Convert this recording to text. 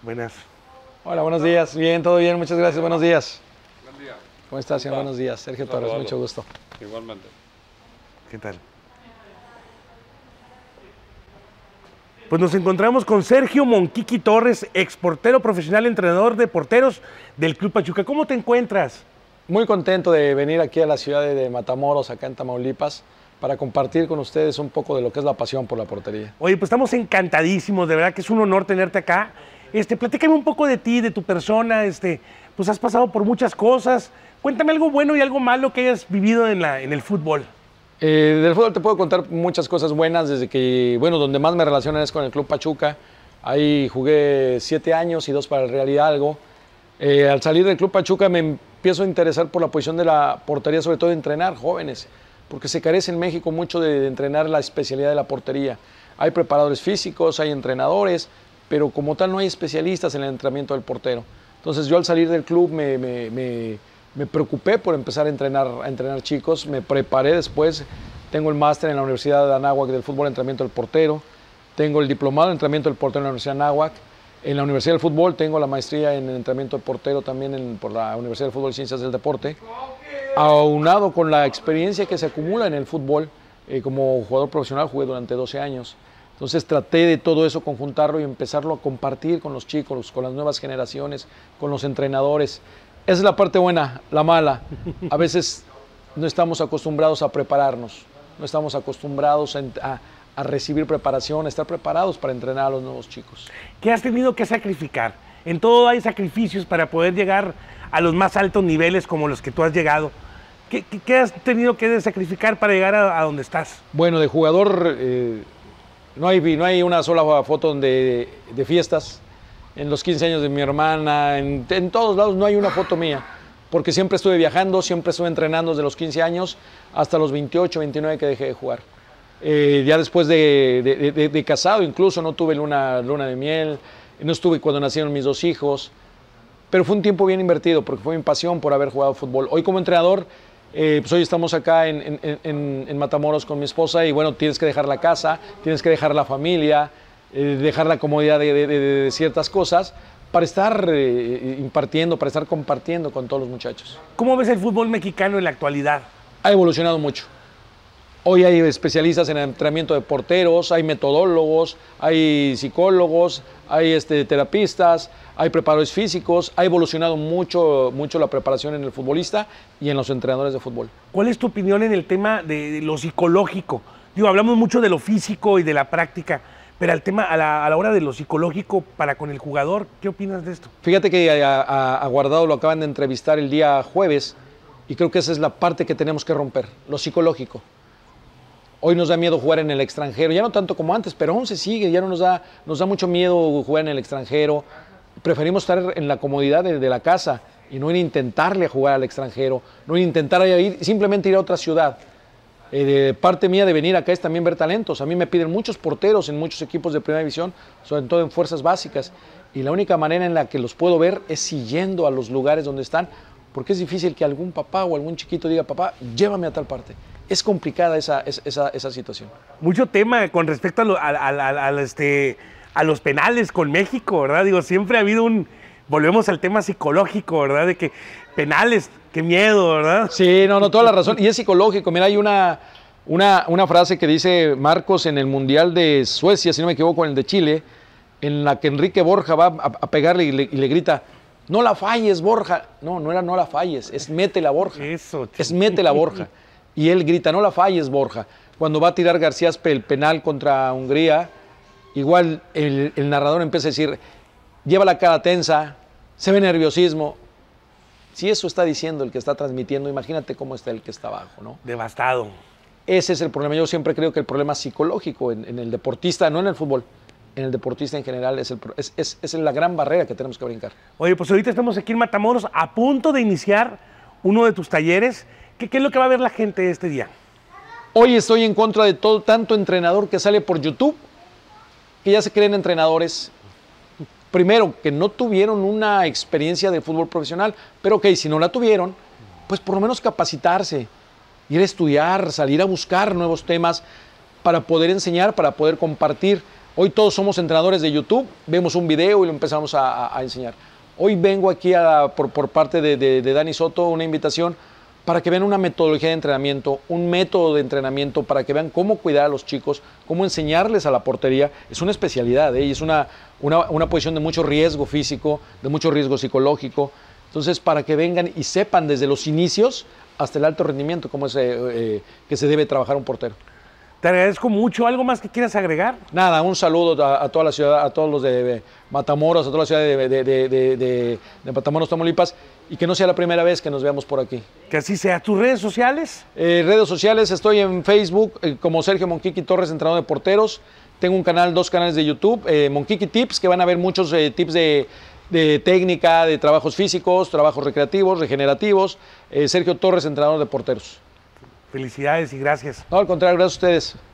Buenas. Hola, buenos días. Bien, todo bien, muchas gracias. Buenos días. Buen día. ¿Cómo estás, señor? Buenos días. Sergio Torres, mucho gusto. Igualmente. ¿Qué tal? Pues nos encontramos con Sergio Monquiqui Torres, exportero profesional, entrenador de porteros del Club Pachuca. ¿Cómo te encuentras? Muy contento de venir aquí a la ciudad de Matamoros, acá en Tamaulipas, para compartir con ustedes un poco de lo que es la pasión por la portería. Oye, pues estamos encantadísimos, de verdad que es un honor tenerte acá. Platícame un poco de ti, de tu persona, pues has pasado por muchas cosas. Cuéntame algo bueno y algo malo que hayas vivido en el fútbol. Del fútbol te puedo contar muchas cosas buenas, desde que, bueno, donde más me relacionan es con el Club Pachuca. Ahí jugué 7 años y 2 para el Real Hidalgo. Al salir del Club Pachuca me empiezo a interesar por la posición de la portería, sobre todo de entrenar jóvenes, porque se carece en México mucho de entrenar la especialidad de la portería. Hay preparadores físicos, hay entrenadores, pero como tal no hay especialistas en el entrenamiento del portero. Entonces yo al salir del club me preocupé por empezar a entrenar chicos, me preparé después, tengo el máster en la Universidad de Anáhuac del fútbol, entrenamiento del portero, tengo el diplomado en entrenamiento del portero en la Universidad de Anáhuac, en la Universidad del Fútbol tengo la maestría en entrenamiento del portero también por la Universidad del Fútbol y Ciencias del Deporte, aunado con la experiencia que se acumula en el fútbol, como jugador profesional jugué durante 12 años. Entonces traté de todo eso conjuntarlo y empezarlo a compartir con los chicos, con las nuevas generaciones, con los entrenadores. Esa es la parte buena, la mala. A veces no estamos acostumbrados a prepararnos, no estamos acostumbrados a recibir preparación, a estar preparados para entrenar a los nuevos chicos. ¿Qué has tenido que sacrificar? En todo hay sacrificios para poder llegar a los más altos niveles como los que tú has llegado. ¿Qué has tenido que sacrificar para llegar a donde estás? Bueno, de jugador no hay una sola foto de fiestas. En los 15 años de mi hermana, en todos lados no hay una foto mía, porque siempre estuve viajando, siempre estuve entrenando desde los 15 años hasta los 28, 29 que dejé de jugar. Ya después de casado incluso no tuve luna de miel, no estuve cuando nacieron mis 2 hijos, pero fue un tiempo bien invertido porque fue mi pasión por haber jugado fútbol. Hoy como entrenador, pues hoy estamos acá en Matamoros con mi esposa y bueno, tienes que dejar la casa, tienes que dejar la familia, dejar la comodidad de ciertas cosas para estar impartiendo, para estar compartiendo con todos los muchachos. ¿Cómo ves el fútbol mexicano en la actualidad? Ha evolucionado mucho. Hoy hay especialistas en entrenamiento de porteros, hay metodólogos, hay psicólogos, hay terapistas, hay preparadores físicos. Ha evolucionado mucho la preparación en el futbolista y en los entrenadores de fútbol. ¿Cuál es tu opinión en el tema de lo psicológico? Digo, hablamos mucho de lo físico y de la práctica, pero al tema, a la hora de lo psicológico para con el jugador, ¿qué opinas de esto? Fíjate que a Guardado lo acaban de entrevistar el día jueves y creo que esa es la parte que tenemos que romper, lo psicológico. Hoy nos da miedo jugar en el extranjero, ya no tanto como antes, pero aún se sigue, ya no nos da mucho miedo jugar en el extranjero. Preferimos estar en la comodidad de la casa y no en intentarle a jugar al extranjero, no en intentar simplemente ir a otra ciudad. Parte mía de venir acá es también ver talentos. A mí me piden muchos porteros en muchos equipos de primera división, sobre todo en fuerzas básicas, y la única manera en la que los puedo ver es siguiendo a los lugares donde están, porque es difícil que algún papá o algún chiquito diga, papá, llévame a tal parte. Es complicada esa situación. Mucho tema con respecto a los penales con México, ¿verdad? Digo, siempre ha habido volvemos al tema psicológico, ¿verdad? De que penales, qué miedo, ¿verdad? Sí, no, toda la razón. Y es psicológico. Mira, hay una frase que dice Marcos en el Mundial de Suecia, si no me equivoco, en el de Chile, en la que Enrique Borja va a pegarle y le grita, no la falles, Borja. No era no la falles, es métela, Borja. Eso. Es métela, Borja. Y él grita, no la falles, Borja. Cuando va a tirar García Aspe el penal contra Hungría, igual el narrador empieza a decir, lleva la cara tensa, se ve nerviosismo. Si eso está diciendo el que está transmitiendo, imagínate cómo está el que está abajo, ¿no? Devastado. Ese es el problema. Yo siempre creo que el problema psicológico en el deportista, no en el fútbol, en el deportista en general, es la gran barrera que tenemos que brincar. Oye, pues ahorita estamos aquí en Matamoros a punto de iniciar uno de tus talleres. ¿Qué es lo que va a ver la gente este día? Hoy estoy en contra de todo tanto entrenador que sale por YouTube, que ya se creen entrenadores. Primero, que no tuvieron una experiencia de fútbol profesional, pero ok, si no la tuvieron, pues por lo menos capacitarse, ir a estudiar, salir a buscar nuevos temas para poder enseñar, para poder compartir. Hoy todos somos entrenadores de YouTube, vemos un video y lo empezamos a enseñar. Hoy vengo aquí por parte de Dani Soto, una invitación para que vean una metodología de entrenamiento, un método de entrenamiento, para que vean cómo cuidar a los chicos, cómo enseñarles a la portería. Es una especialidad, y es una posición de mucho riesgo físico, de mucho riesgo psicológico. Entonces, para que vengan y sepan desde los inicios hasta el alto rendimiento cómo es que se debe trabajar un portero. Te agradezco mucho. ¿Algo más que quieras agregar? Nada, un saludo a toda la ciudad, a todos los de Matamoros, a toda la ciudad de Matamoros, Tamaulipas, y que no sea la primera vez que nos veamos por aquí. Que así sea. ¿Tus redes sociales? Redes sociales, estoy en Facebook como Sergio Monquiqui Torres, entrenador de porteros. Tengo un canal, 2 canales de YouTube, Monquiqui Tips, que van a ver muchos tips de técnica, de trabajos físicos, trabajos recreativos, regenerativos. Sergio Torres, entrenador de porteros. Felicidades y gracias. No, al contrario, gracias a ustedes.